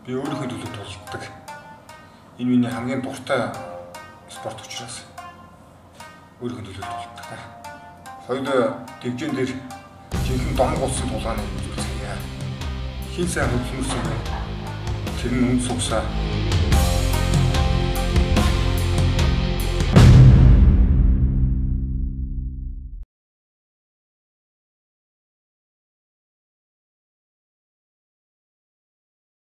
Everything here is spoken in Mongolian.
Би өөрийнхөө төлөө тулдаг. Энэ миний хамгийн дуртай спорт учраас өөрийнхөө төлөө тулдаг. Хоёул дэвжэн дээр жинхэнэ дом голсон тулгааны үзүүлцгээе. Хин сайн хөвсмөрсөн бэ? Тэр нь үн цугсаа